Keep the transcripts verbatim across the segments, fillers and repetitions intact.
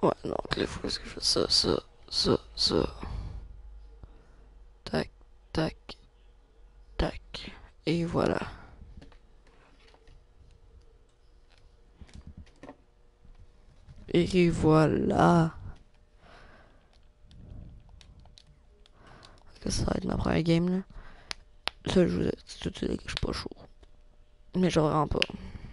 Ouais, donc il faut que je fasse ça, ça, ça, ça. Tac, tac, tac. Et voilà. Et voilà. Ça va être ma première game là. Ça, je vous ai dit tout de suite que je suis pas chaud. Mais genre vraiment pas.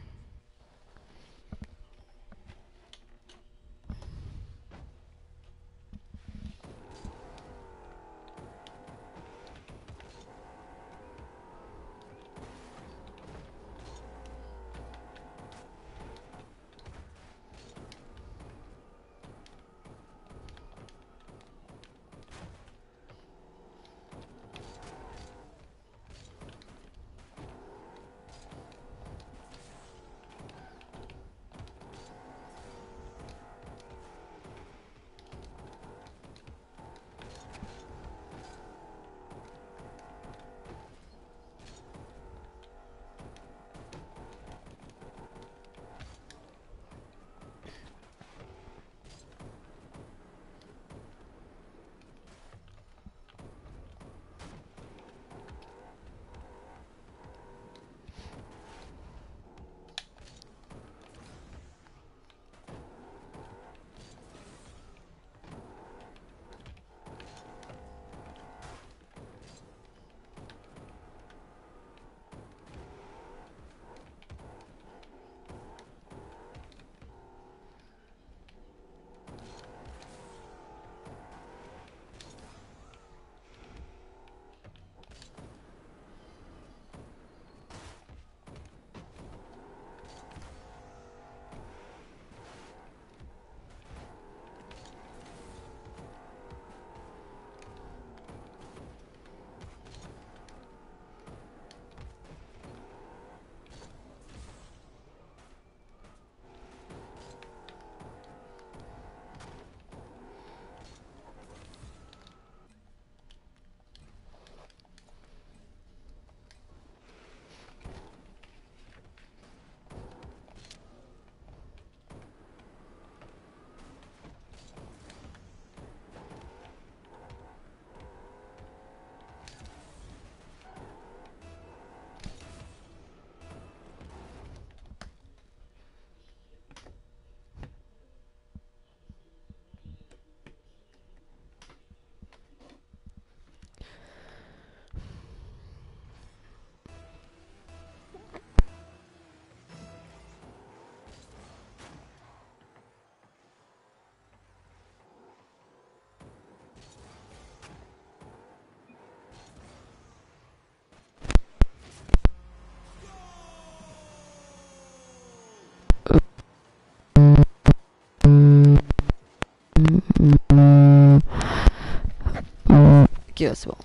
Ok, ouais, c'est bon.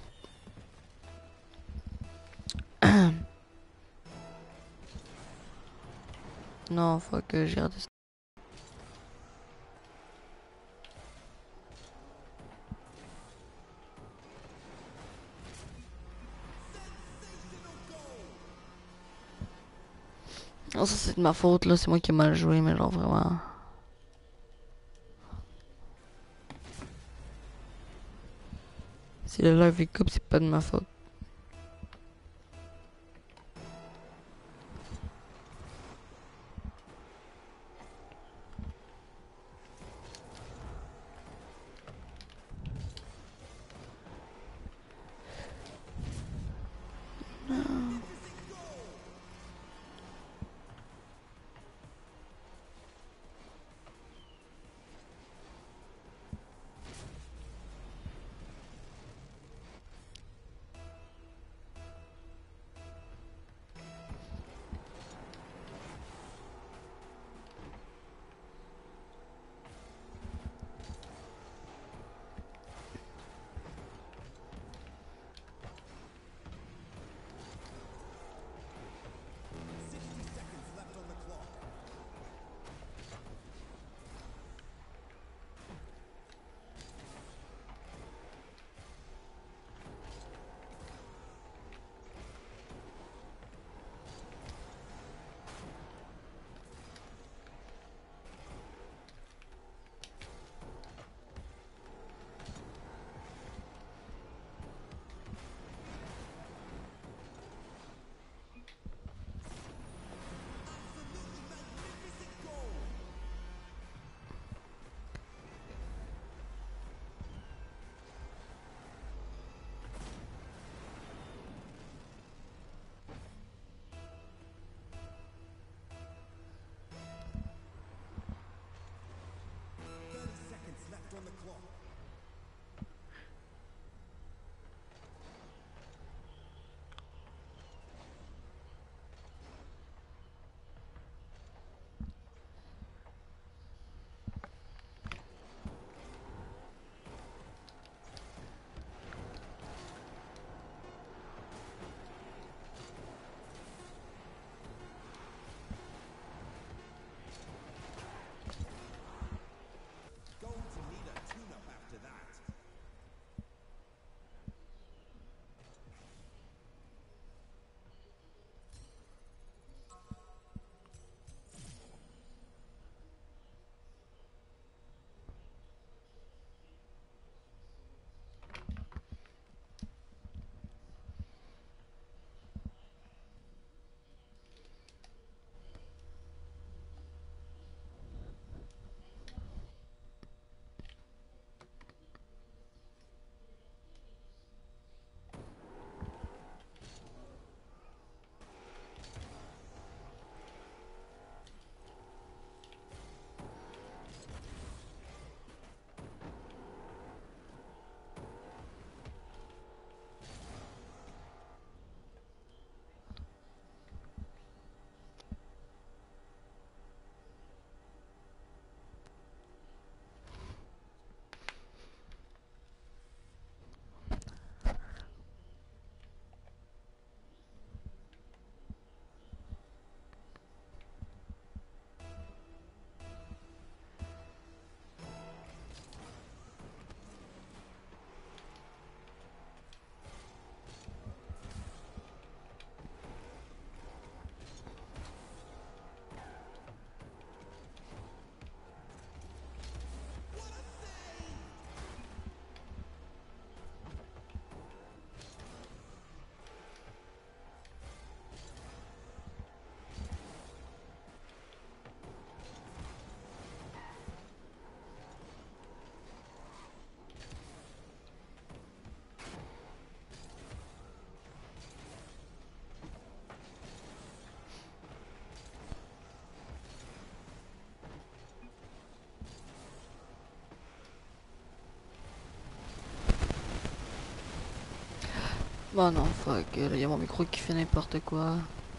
Non, faut que j'ai redescendu. Non, ça c'est de ma faute là, c'est moi qui ai mal joué, mais genre vraiment. Si le live est coupe, c'est pas de ma faute. Bah non, fuck, il y a mon micro qui fait n'importe quoi.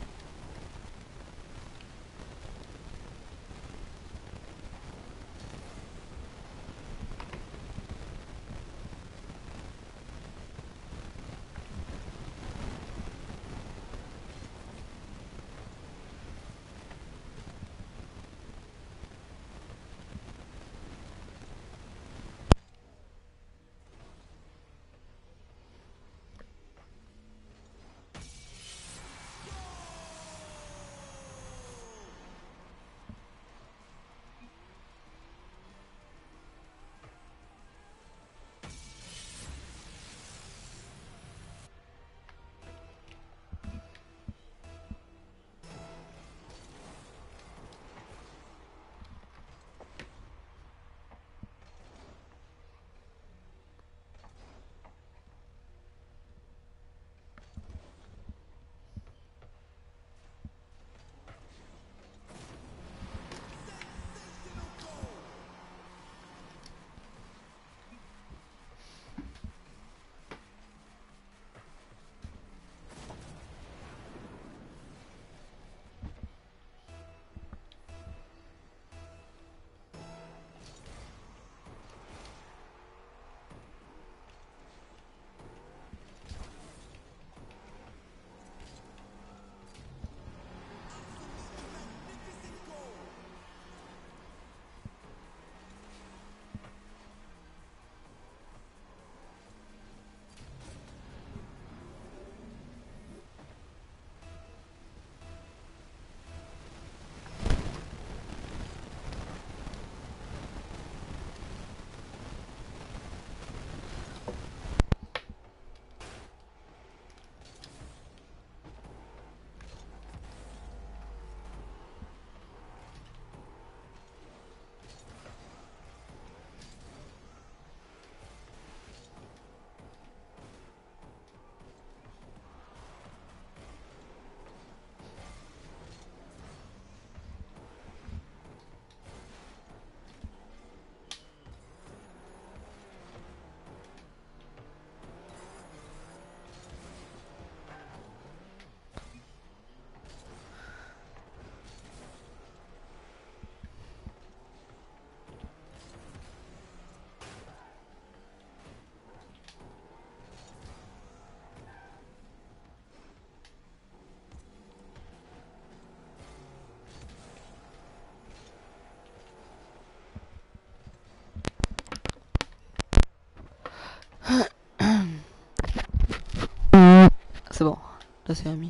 C'est bon, là c'est ami.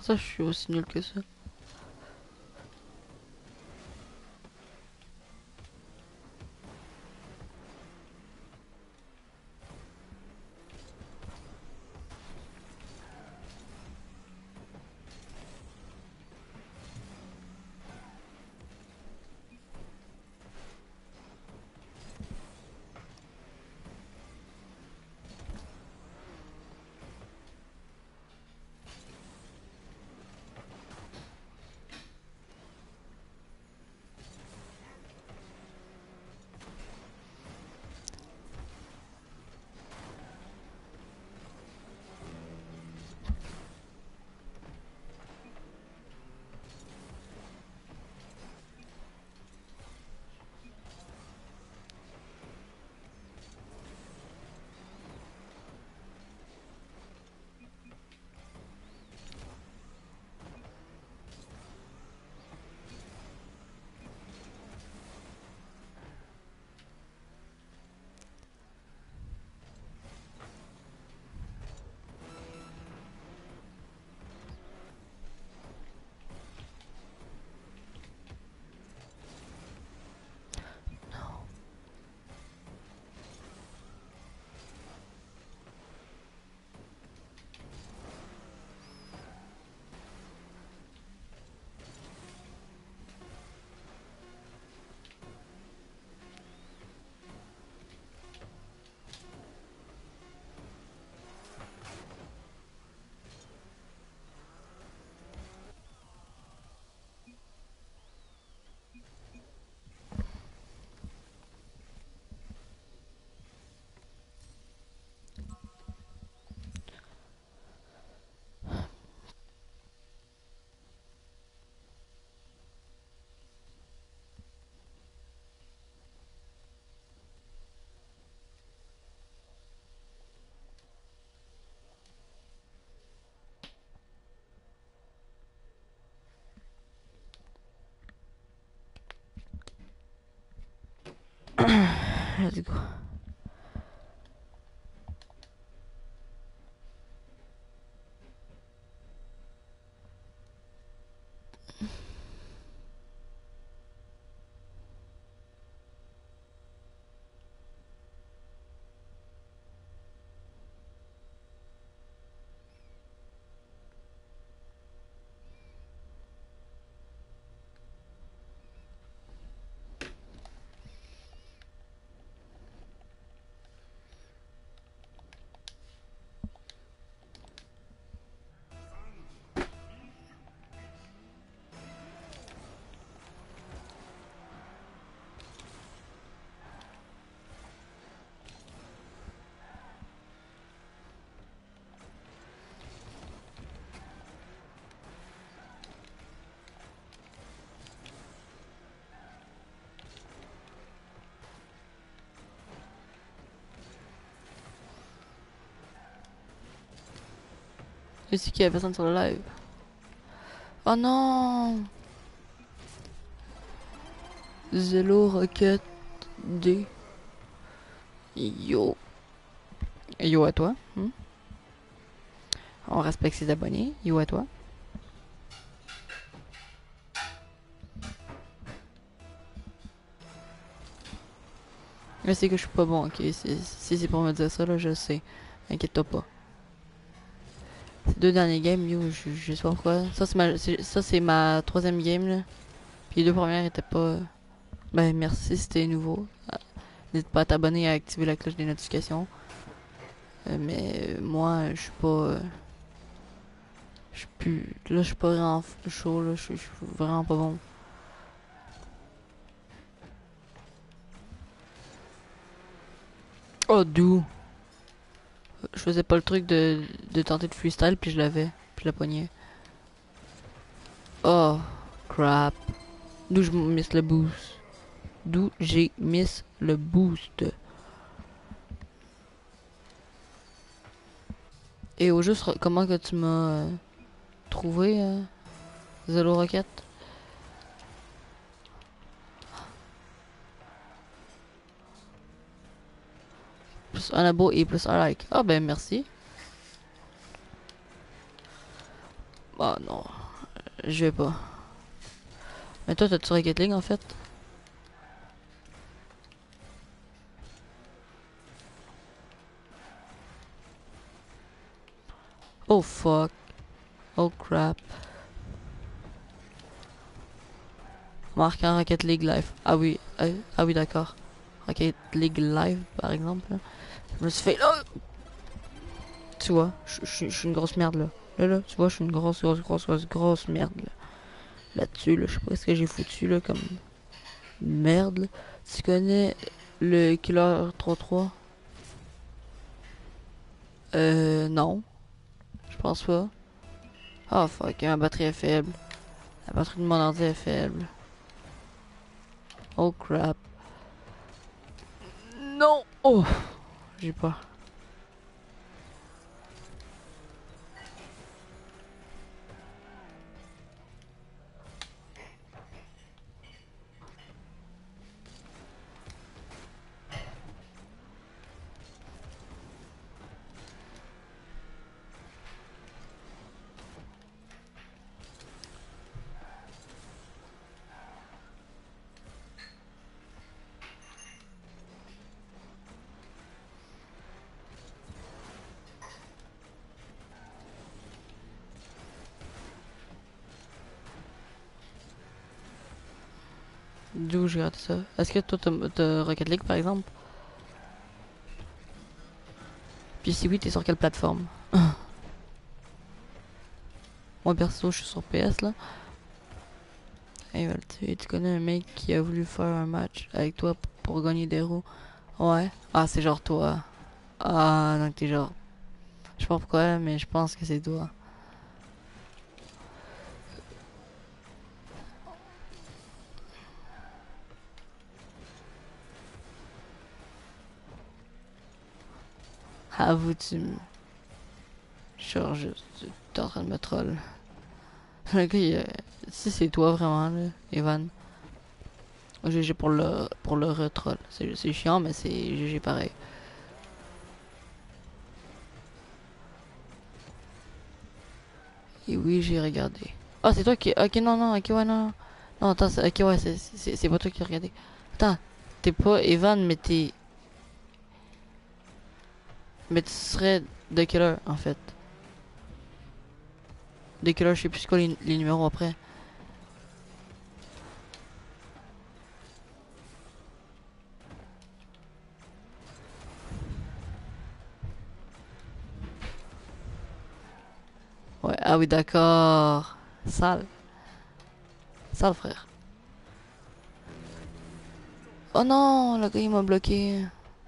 Ça, je suis aussi nul que ça. Let's go. Je sais qu'il y a personne sur le live. Oh non! Zelo Rocket D. Yo. Yo à toi. Hmm? On respecte ses abonnés. Yo à toi. Je sais que je suis pas bon, ok? Si c'est pour me dire ça, là, je sais. Inquiète-toi pas. Ces deux derniers games, yo, je, je sais pas pourquoi. Ça, c'est ma, ça, c'est ma troisième game, là. Puis les deux premières étaient pas... Ben, merci si t'es nouveau. N'hésite pas à t'abonner et à activer la cloche des notifications. Euh, mais euh, moi, je suis pas... Euh, je suis plus... Là, je suis pas vraiment chaud, là. Je suis vraiment pas bon. Oh, d'où? Je faisais pas le truc de, de tenter de freestyle, puis je l'avais. Puis je la pognais. Oh, crap. D'où je miss le boost. D'où j'ai miss le boost. Et au juste, comment que tu m'as euh, trouvé, euh, Zelo Rocket? Plus un abo et plus un like. Ah ben merci. Ah non, je vais pas. Mais toi, t'as-tu Rocket League en fait? Oh fuck. Oh crap. Marque un Rocket League Live. Ah oui, ah, ah oui d'accord. Rocket League Live par exemple. Là. Je me suis fait... Oh tu vois, je suis une grosse merde là. Là là, tu vois, je suis une grosse, grosse, grosse, grosse, grosse merde là. Là-dessus, là, je sais pas ce que j'ai foutu là comme merde. Là. Tu connais le Killer trois trois? Euh, non. Je pense pas. Oh fuck, ma batterie est faible. La batterie de mon ordi est faible. Oh crap. Non! Oh! J'ai pas. D'où j'ai raté ça? Est-ce que toi t'as Rocket League par exemple? Puis si oui, t'es sur quelle plateforme? Moi perso, je suis sur P S là. Hey, ben, tu, tu connais un mec qui a voulu faire un match avec toi pour gagner des roues? Ouais. Ah, c'est genre toi. Ah, donc t'es genre. Je sais pas pourquoi, mais je pense que c'est toi. Avoue, tu me. Genre, je- tu- t'es en train de me troll. Le gars, il, euh, si c'est toi vraiment, là, Evan. G G pour le, pour le retroll. C'est c'est chiant, mais c'est G G pareil. Et oui, j'ai regardé. Ah, c'est toi qui. Ok, non, non, ok, ouais, non. Non, attends, c'est- ok, ouais, c'est c'est- c'est pas toi qui as regardé. Attends, t'es pas Evan, mais t'es. Mais tu serais de quelle heure, en fait? De quelle heure, je sais plus quoi les, les numéros après. Ouais, ah oui, d'accord. Sale. Sale, frère. Oh non, le gars, il m'a bloqué.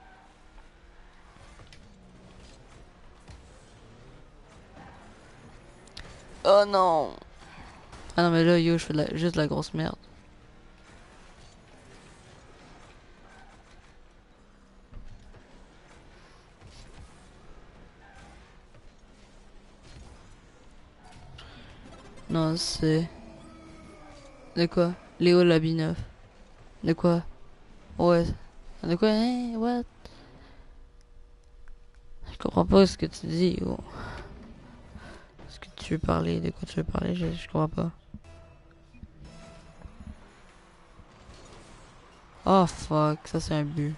Oh non. Ah non, mais là, yo, je fais de la- juste de la grosse merde. Non, c'est... De quoi? Léo Labineuf. De quoi? Ouais. De quoi? Hein? What? Je comprends pas ce que tu dis, yo. Ce que tu veux parler, de quoi tu veux parler, je, je comprends pas. Oh fuck, ça c'est un but.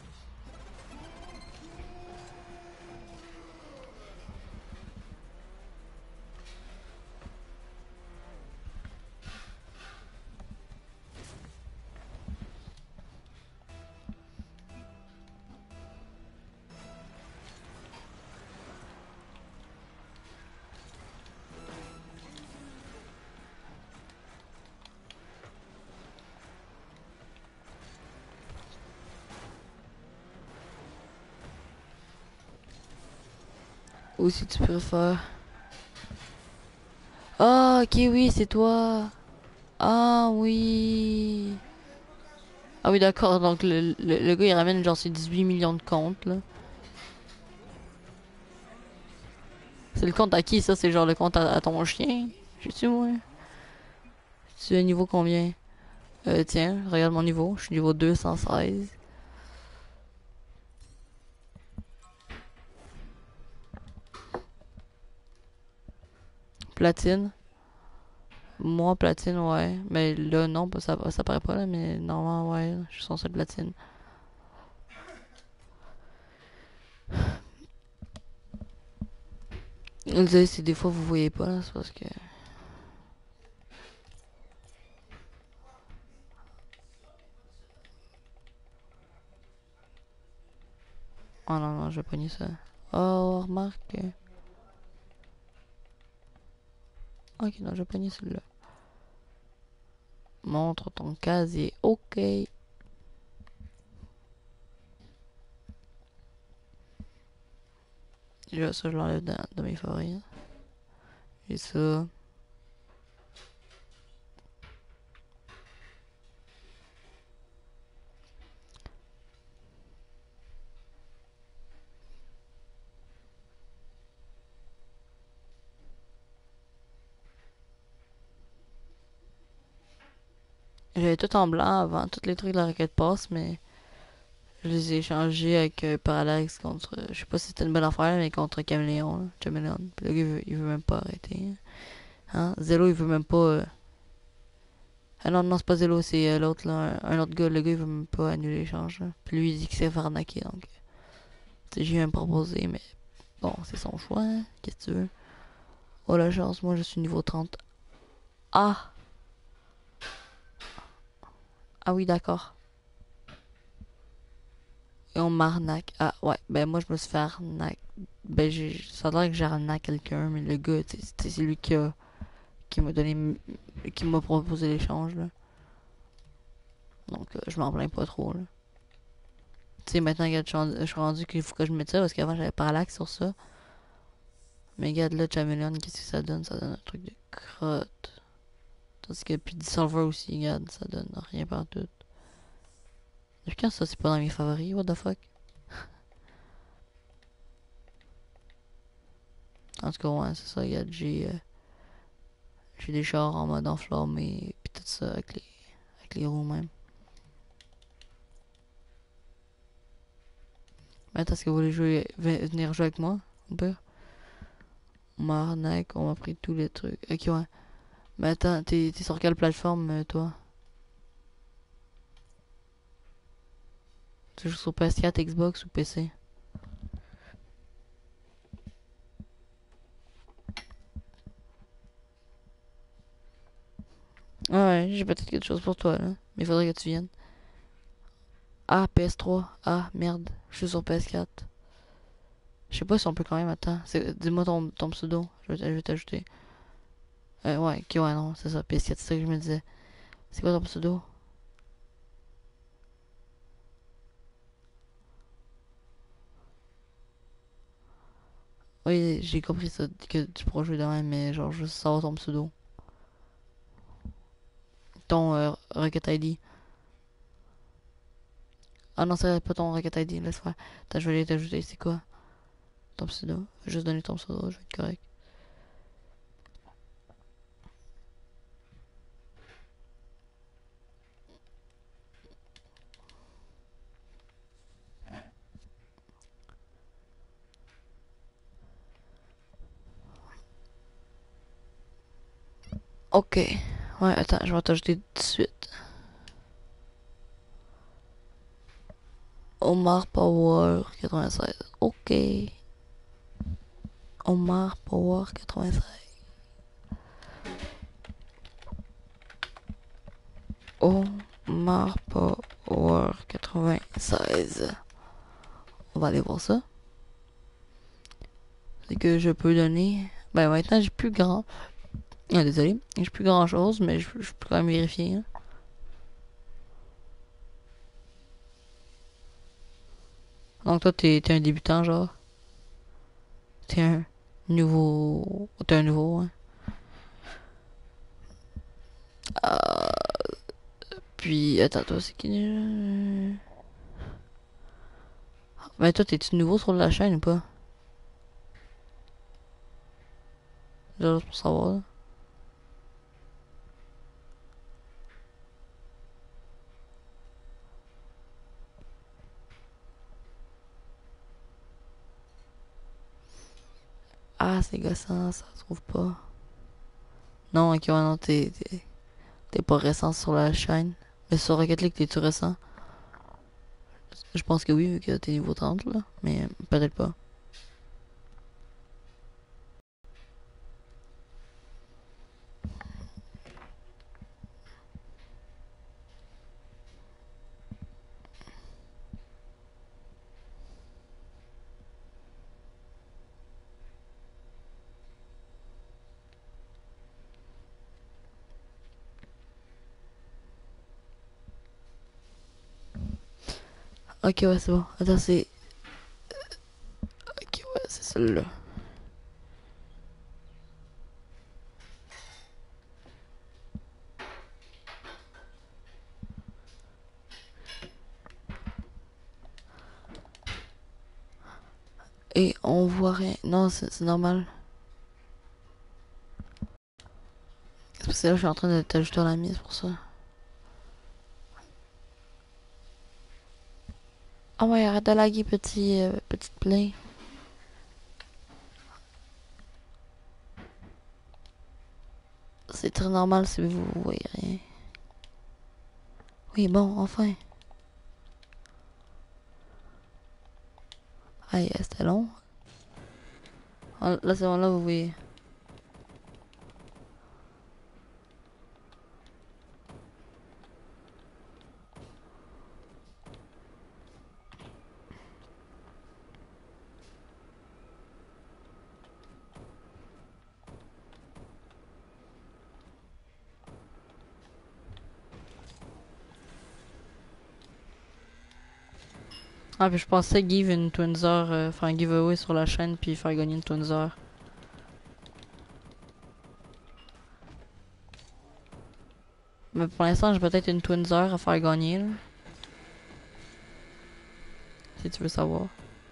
Ou si tu préfères. Ah, ok, oui, c'est toi. Ah, oui. Ah, oui, d'accord. Donc, le, le, le gars, il ramène genre ses dix-huit millions de comptes, là. C'est le compte à qui, ça? C'est genre le compte à, à ton chien? Je sais, moi. Tu es niveau combien? Euh, tiens, regarde mon niveau. Je suis niveau deux cent seize. Platine. Moi, platine, ouais. Mais là, non, ça, ça paraît pas là, mais normalement, ouais. Je suis censé platine. Désolé si des fois vous voyez pas là, c'est parce que. Oh non, non, je vais pogner ça. Oh, remarque. Ok, non, je vais pogner celui-là. Montre ton casier, ok. Déjà, ça, je l'enlève dans, dans mes favoris. Et ça. J'avais tout en blanc avant, tous les trucs de la Rocket Pass, mais je les ai échangés avec euh, Parallax contre. Euh, je sais pas si c'était une bonne affaire, mais contre Caméléon. Là, Caméléon. Puis le gars, il veut, il veut même pas arrêter. Hein? Zelo, il veut même pas. Euh... Ah non, non, c'est pas Zelo, c'est euh, l'autre, là. Un, un autre gars, le gars, il veut même pas annuler l'échange. Là. Puis lui, il dit qu'il s'est fait arnaquer, donc. J'ai même proposé, mais bon, c'est son choix. Hein? Qu'est-ce que tu veux? Oh la chance, moi je suis niveau trente. Ah! Ah oui, d'accord. Et on m'arnaque. Ah ouais, ben moi je me suis fait arnaquer. Ben j'ai, ça a l'air que j'ai arnaqué quelqu'un, mais le gars, c'est lui qui a, qui m'a donné, qui m'a proposé l'échange là. Donc euh, je m'en plains pas trop là. Tu sais maintenant regarde, je suis rendu qu'il faut que je mette ça parce qu'avant j'avais parallaxe sur ça. Mais regarde là, Chameleon, qu'est-ce que ça donne? Ça donne un truc de crotte. Tandis que puis Dissolver aussi, regarde, ça donne rien par tout. Depuis quand ça c'est pas dans mes favoris? What the fuck? En tout cas, ouais, c'est ça, regarde, j'ai. Euh, j'ai des chars en mode enflammé, pis tout ça avec les, avec les roues même. Mais attends, est-ce que vous voulez jouer, venir jouer avec moi? Au pire? Marnac, on m'a pris tous les trucs. Ok, ouais. Mais attends, t'es sur quelle plateforme, euh, toi? Tu joues sur P S quatre, Xbox ou P C? Ouais, ouais, j'ai peut-être quelque chose pour toi, là. Mais il faudrait que tu viennes. Ah, P S trois. Ah, merde. Je suis sur P S quatre. Je sais pas si on peut quand même, attends. Dis-moi ton, ton pseudo. Je vais t'ajouter. Euh, ouais, ok, ouais, non, c'est ça. P S quatre, c'est ça que je me disais. C'est quoi ton pseudo? Oui, j'ai compris ça, que tu pourras jouer demain, mais genre, je veux savoir ton pseudo. Ton euh, Rocket I D. Ah non, c'est pas ton Rocket I D, laisse faire. Attends, je vais aller t'ajouter, c'est quoi? Ton pseudo. Je vais juste donner ton pseudo, je vais être correct. Ok. Ouais, attends, je vais t'ajouter tout de suite. Omar Power quatre-vingt-seize. Ok. Omar Power quatre-vingt-seize. Omar Power quatre-vingt-seize. On va aller voir ça. C'est que je peux donner. Ben maintenant j'ai plus grand. Ah, désolé. J'ai plus grand chose, mais je, je peux quand même vérifier. Hein. Donc toi t'es un débutant genre. T'es un nouveau. T'es un nouveau, hein. Euh, puis attends, toi c'est qui déjà? Ben toi t'es-tu nouveau sur la chaîne ou pas? Juste pour savoir. Là. Ah c'est gossant, ça se trouve pas. Non, ok, ouais, non, t'es t'es- t'es pas récent sur la chaîne. Mais sur Rocket League, t'es-tu récent? Je pense que oui, vu que t'es niveau trente, là. Mais euh, peut-être pas. Ok, ouais, c'est bon. Attends, c'est... Ok, ouais, c'est celle-là. Et on voit rien. Non, c'est c'est normal. C'est parce que là, je suis en train de t'ajouter à la mise pour ça. Ah ouais, arrête de laguer, petit, euh, petite play. C'est très normal si vous voyez rien. Oui, bon, enfin. Aïe, c'était long. Ah, là, c'est bon, là, vous voyez. Ah, puis je pensais give une Twinzer, euh, faire un giveaway sur la chaîne, puis faire gagner une Twinzer. Mais pour l'instant, j'ai peut-être une Twinzer à faire gagner, là. Si tu veux savoir.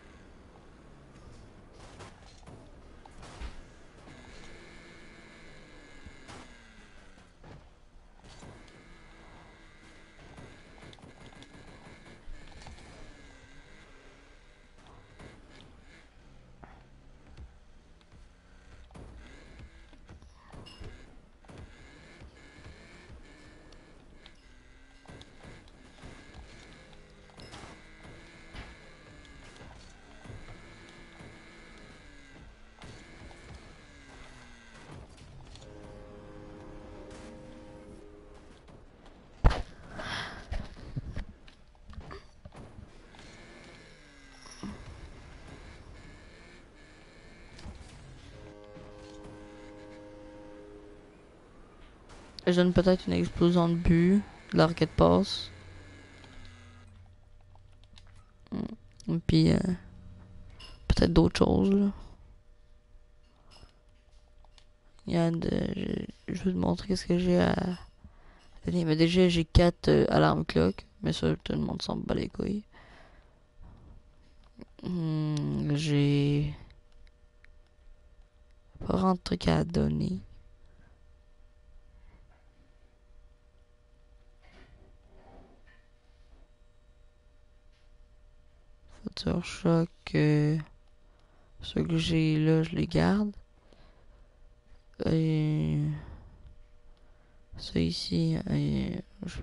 Je donne peut-être une explosion de but, de la rocket pass. Mm. Puis, euh, peut-être d'autres choses, là. Il y a de... Je, je vais te montrer ce que j'ai à donner. Mais déjà, j'ai quatre euh, alarmes clock. Mais ça, tout le monde s'en bat les couilles. Hmm, j'ai pas vraiment de trucs à donner. Future Shock, euh, ceux que j'ai là, je les garde. Et ça ici, euh, je,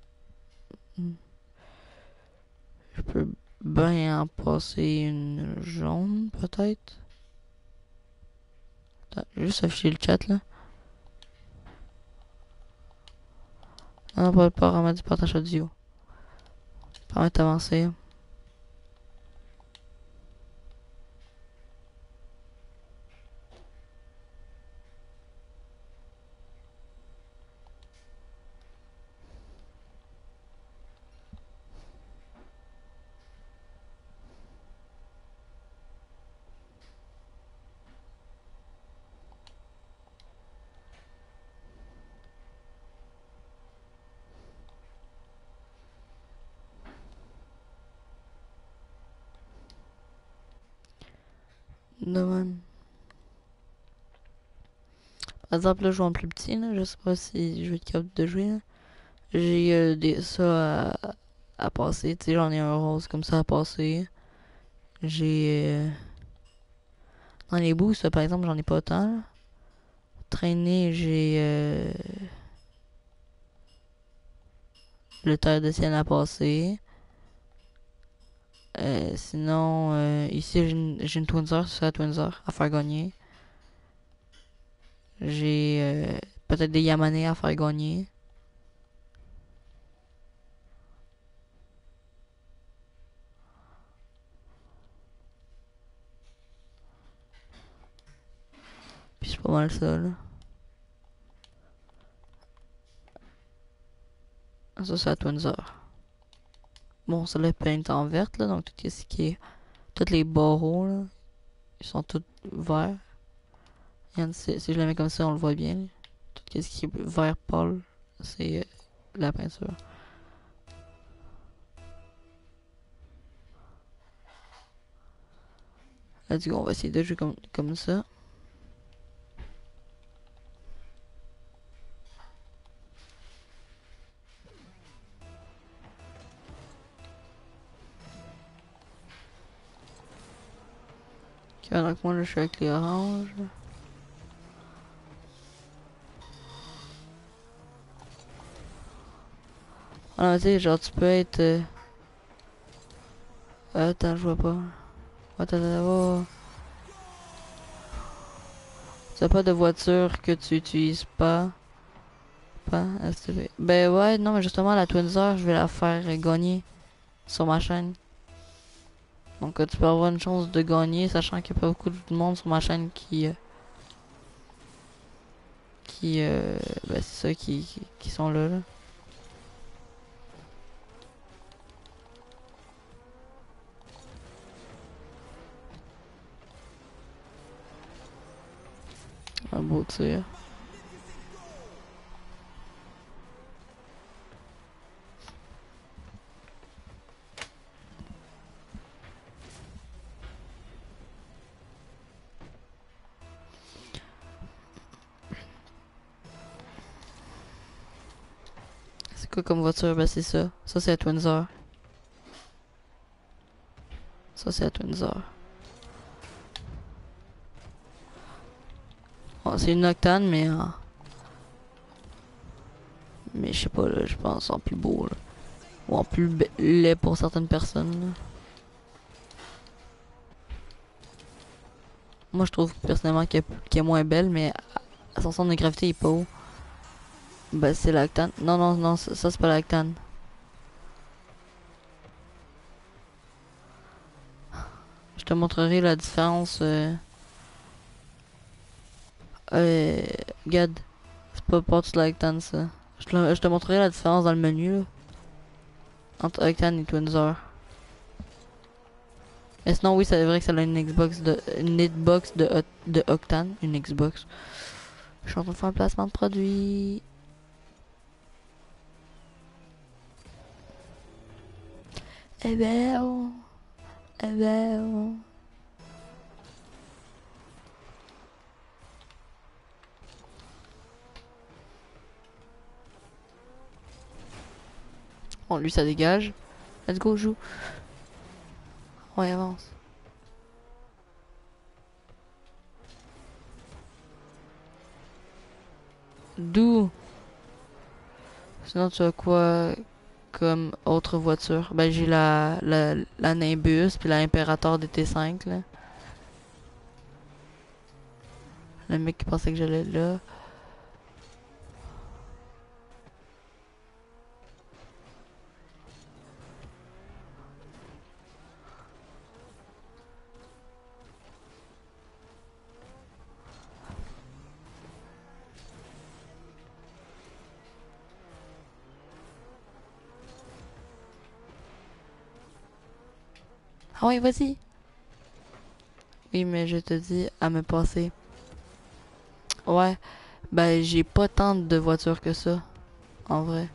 je peux bien en passer une jaune, peut-être. Attends, juste afficher le chat là. Non, pas le paramètre du partage audio. Paramètre avancé. De même. Par exemple, là, je joue en plus petit, là. Je sais pas si je vais être capable de jouer, là. J'ai euh, des, ça à, à passer. Tu sais, j'en ai un rose comme ça à passer. J'ai. Euh, dans les boosts, par exemple, j'en ai pas autant, là. traîner, j'ai euh, le terre de Sienne à passer. Euh, sinon, euh, ici, j'ai une, j'ai une Twinser, c'est la Twinser à faire gagner. J'ai euh, peut-être des Yamane à faire gagner. Puis c'est pas mal ça, là. Ça, c'est la Twinser. Bon, ça là est peint en verte, là, donc tout ce qui est... Tous les barreaux, là, ils sont tous verts. Regarde, si, si je le mets comme ça, on le voit bien. Là. Tout ce qui est vert pâle, c'est euh, la peinture. Là, du coup, on va essayer de jouer comme, comme ça. Ok, donc moi, là, je suis avec les oranges. Alors, tu sais, genre, tu peux être... Euh... Attends, je vois pas. Attends, attends, attends. Tu n'as pas de voiture que tu utilises pas. Pas, S T B. Ben ouais, non, mais justement, la Twinser, je vais la faire gagner sur ma chaîne. Donc, euh, tu peux avoir une chance de gagner, sachant qu'il n'y a pas beaucoup de monde sur ma chaîne qui... Euh, qui... Euh, ben, c'est ça, qui, qui, qui sont là, là. Un beau tir. C'est quoi comme voiture? Ben c'est ça. Ça c'est la Twinser. Ça c'est la Twinser. Bon, c'est une Octane, mais... Euh, mais je sais pas, là, je pense en plus beau, là. Ou en plus laid pour certaines personnes, là. Moi, je trouve personnellement qu'elle qu est moins belle, mais à son centre de gravité, il est pas haut. Ben, c'est l'Octane. Non, non, non, ça, ça c'est pas l'Octane. Je te montrerai la différence. Euh... Euh... Regarde. C'est pas partie de l'Octane, ça. Je te, je te montrerai la différence dans le menu, là. Entre Octane et Twinser. Mais sinon, oui, c'est vrai que ça a une Xbox de... Une hitbox de, de Octane. Une Xbox. Je suis en train de faire un placement de produit. Eh ben, oh. Eh ben, oh. Bon, lui, ça dégage. Let's go, joue. Ouais, avance. D'où? Sinon, tu as quoi comme autre voiture? Ben, j'ai la, la, la Nimbus, puis la Imperator D T cinq, là. Le mec qui pensait que j'allais là. Ah ouais, vas-y. Oui, mais je te dis à me passer. Ouais, ben j'ai pas tant de voitures que ça, en vrai.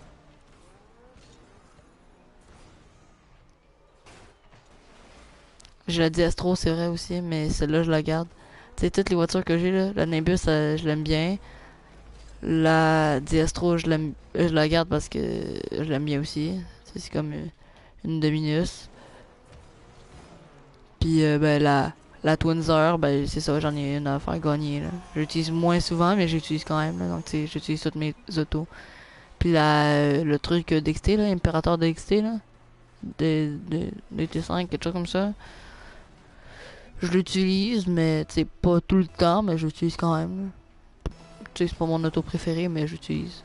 J'ai la Diastro, c'est vrai aussi, mais celle-là, je la garde. Tu sais, toutes les voitures que j'ai, là, la Nimbus, euh, je l'aime bien. La Diastro, je l'aime, je la garde parce que je l'aime bien aussi. Tu sais, c'est comme euh, une Dominus. Puis, euh, ben, la, La Twinzer, ben c'est ça, j'en ai une à faire gagner. Là. J'utilise moins souvent, mais j'utilise quand même. Là, donc tu sais, j'utilise toutes mes autos. Puis la, euh, le truc d'X T, là, Impérateur d'X T, là, de, de, de T cinq, quelque chose comme ça. Je l'utilise, mais tu sais, pas tout le temps, mais j'utilise quand même. Tu sais, c'est pas mon auto préféré, mais j'utilise.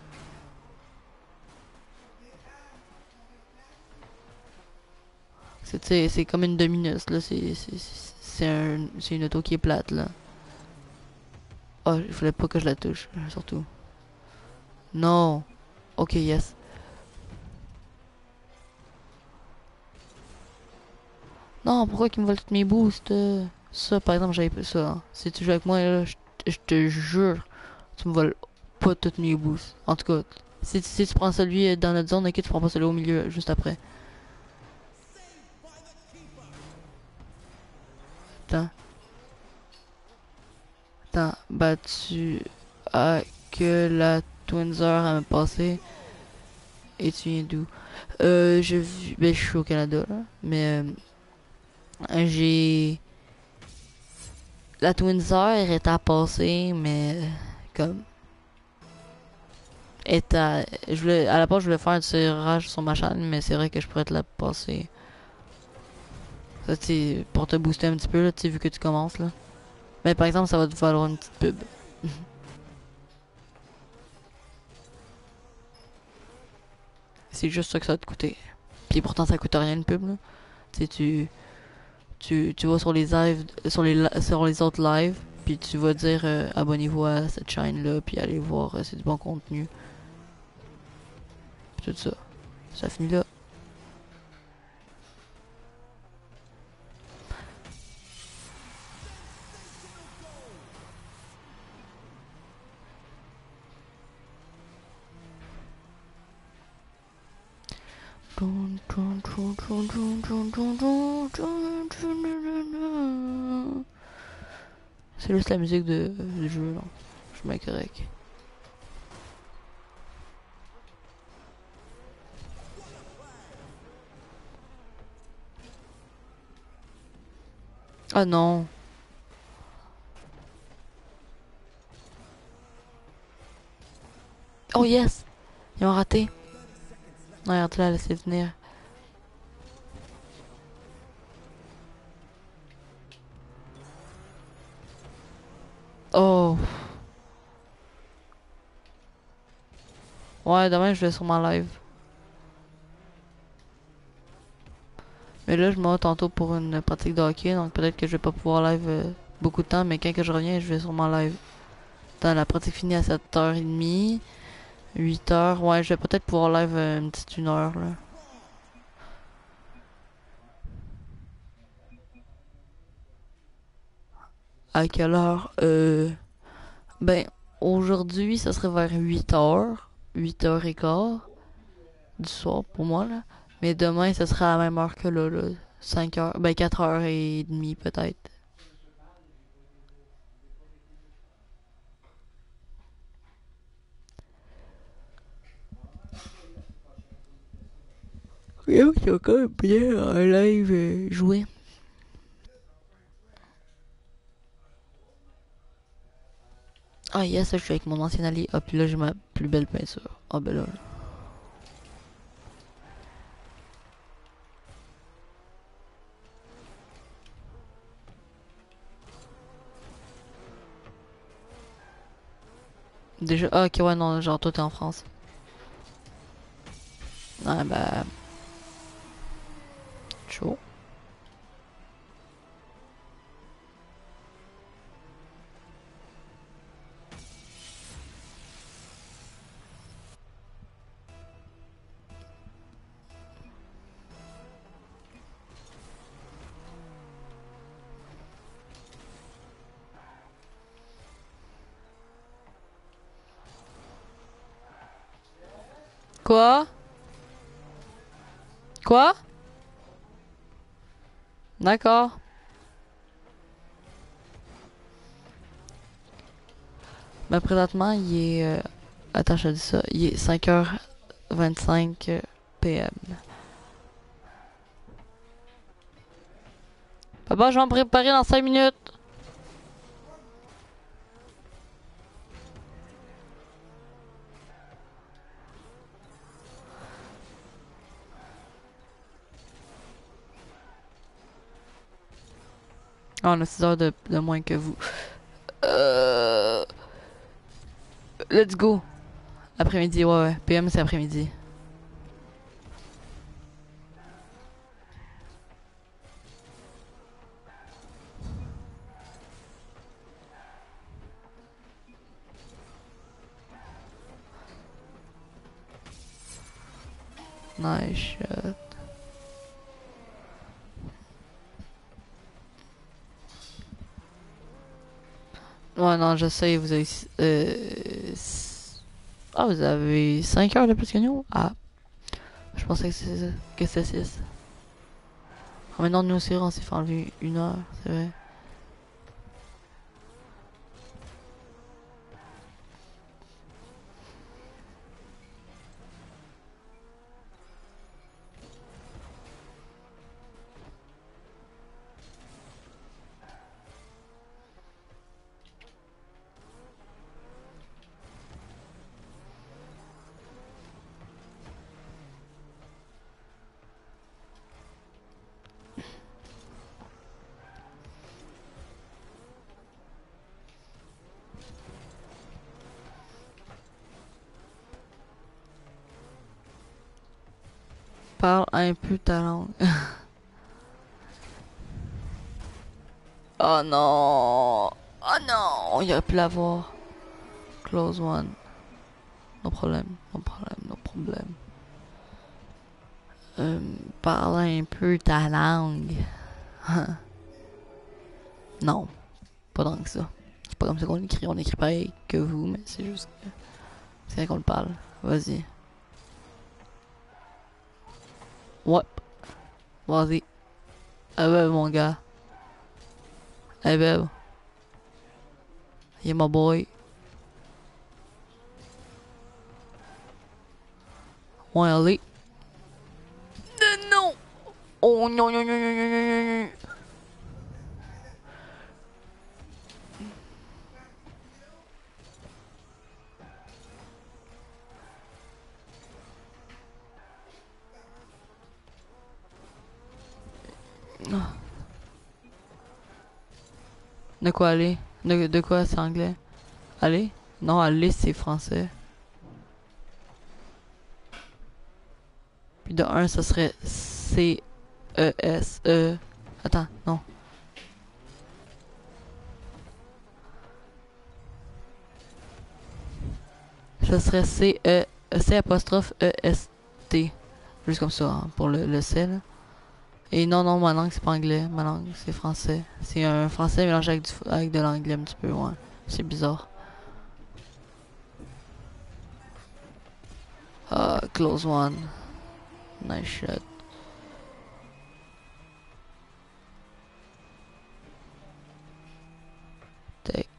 C'est comme une Dominus, là. C'est un, une auto qui est plate, là. Oh, il fallait pas que je la touche, surtout. Non. Ok, yes. Non, pourquoi qu'il me vole tous mes boosts? euh? Ça, par exemple, j'avais pas ça. Hein. Si tu joues avec moi, là, je je te jure, tu me voles pas tous mes boosts. En tout cas, si, si tu prends celui dans notre zone, ok, tu prends pas celui au milieu, juste après. Attends. Attends, bah tu as que la Twinzer à me passer. Et tu viens d'où? Euh, je vis... Ben, je suis au Canada, là. Mais, euh, j'ai... La Twinzer est à passer, mais... Comme... Est à... Je voulais... À la base, je voulais faire un tirage sur ma chaîne, mais c'est vrai que je pourrais te la passer. Ça, c'est pour te booster un petit peu, là, tu sais, vu que tu commences, là. Mais par exemple, ça va te valoir une petite pub. C'est juste ça que ça va te coûter. Puis pourtant, ça coûte rien une pub, là. Tu sais, tu... Tu, tu vas sur les lives, sur les, sur les autres lives, puis tu vas dire euh, abonnez-vous à cette chaîne-là, puis allez voir, euh, c'est du bon contenu. Puis tout ça. Ça finit là. C'est juste la musique de, du jeu, non. Je suis bien correct. Ah non. Oh yes! Ils ont raté. Non, regarde, là, laissez venir. Oh. Ouais, demain je vais sur ma live. Mais là, je m'en vais tantôt pour une pratique de hockey, donc peut-être que je vais pas pouvoir live euh, beaucoup de temps, mais quand que je reviens, je vais sur ma live. Dans la pratique finie à sept heures trente, huit heures, ouais, je vais peut-être pouvoir live euh, une petite une heure, là. À quelle heure? Euh... Ben, aujourd'hui, ça serait vers huit heures, huit heures quinze du soir pour moi, là. Mais demain, ça sera à la même heure que là, là. cinq heures, ben quatre heures trente peut-être. Yo, c'est quand même bien un live euh, joué. Ah yes, je suis avec mon ancien allié. Ah puis là j'ai ma plus belle peinture. Ah ben là. Déjà, ah ok ouais non, genre toi t'es en France. Ah bah... Chaud. Quoi? Quoi? D'accord. Bah présentement il est... Euh... Attends, je te dis ça. Il est cinq heures vingt-cinq p m. Papa, je vais me préparer dans cinq minutes. Ah, on a six heures de, de moins que vous. Euh... Let's go. Après-midi, ouais, ouais. P M, c'est après-midi. Nice shot. Ouais, non, je sais, vous avez... Euh... Ah, vous avez cinq heures de plus que nous? Ah. Je pensais que c'est que c'est six. Ah, maintenant, nous aussi, on s'est fait enlever une heure, c'est vrai. Parle un peu ta langue. Oh non! Oh non! Il aurait pu l'avoir. Close one. No problème, no problème, no problème. Euh, parle un peu ta langue. Non, pas tant que ça. C'est pas comme ça qu'on écrit. On écrit pareil que vous, mais c'est juste que c'est vrai qu'on le parle. Vas-y. Ouais. Vas-y. Ah ben mon gars. Hey ben. Yeah my boy. Ouais allez. Euh, non. Oh non non non non non non non. De quoi aller? De, de quoi c'est anglais? Aller? Non, aller c'est français. Puis de un, ça serait C E S E. Attends, non. Ça serait C E C apostrophe E S T. Juste comme ça, hein, pour le, le C là. Et non, non, ma langue c'est pas anglais, ma langue c'est français. C'est un français mélangé avec, du, avec de l'anglais un petit peu, ouais. C'est bizarre. Ah, close one. Nice shot. Tech.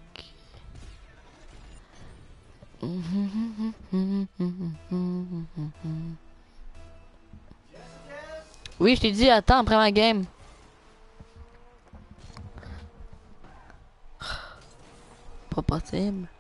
Oui, je t'ai dit, attends, après ma game. Pas possible.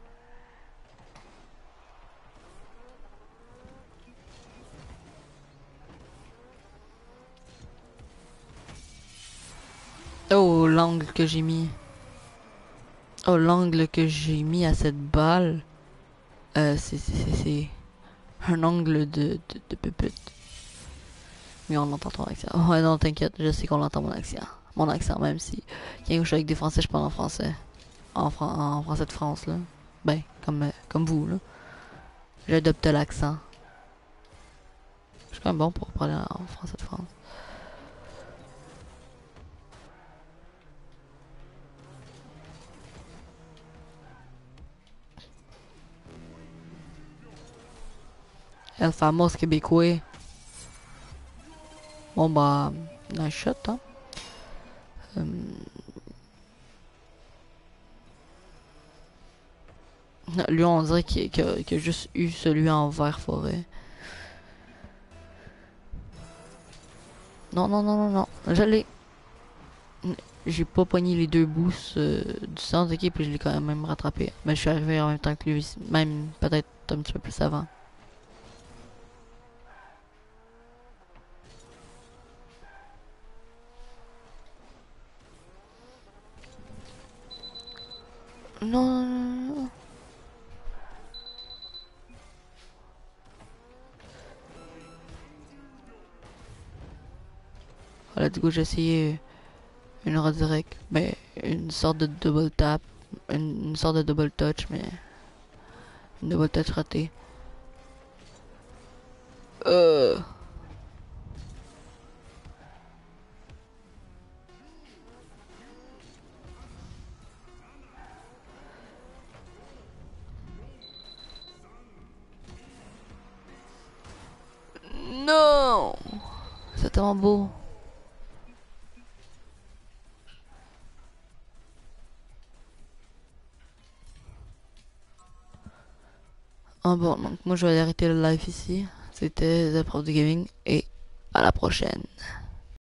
Oh, l'angle que j'ai mis. Oh, l'angle que j'ai mis à cette balle. Euh, c'est, c'est, c'est un angle de, de, de pupute. Mais on entend ton accent. Ouais, non, t'inquiète, je sais qu'on entend mon accent. Mon accent, même si quand je suis avec des Français, je parle en français. En, fran en français de France, là. Ben, comme, euh, comme vous, là. J'adopte l'accent. Je suis quand même bon pour parler en français de France. El Famos québécois. Bon, bah, nice shot, hein. Um... Lui, on dirait qu'il qu a, qu a juste eu celui en vert forêt. Non, non, non, non, non. Je l'ai. J'ai pas pogné les deux boosts euh, du centre, ok, puis je l'ai quand même rattrapé. Mais je suis arrivé en même temps que lui, même peut-être un petit peu plus avant. Non. Voilà, du coup, j'ai essayé une redirect, mais une sorte de double tap, une, une sorte de double touch, mais une double touch ratée. Euh. Non! C'est tellement beau. Ah bon, donc moi je vais arrêter le live ici. C'était The Prof de Gaming et à la prochaine.